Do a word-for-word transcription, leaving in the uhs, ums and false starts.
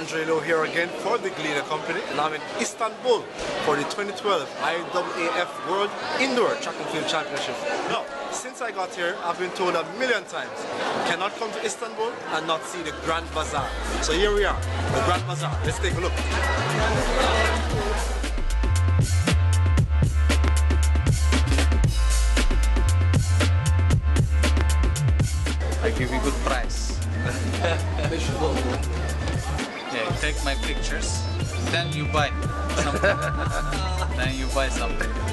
Lowe here again for the Gleaner company, and I'm in Istanbul for the twenty twelve I A A F World Indoor Track and Field Championship. Now, since I got here, I've been told a million times, you cannot come to Istanbul and not see the Grand Bazaar. So here we are, the Grand Bazaar. Let's take a look. I give you good price. Yeah, take my pictures, then you buy something. Then you buy something.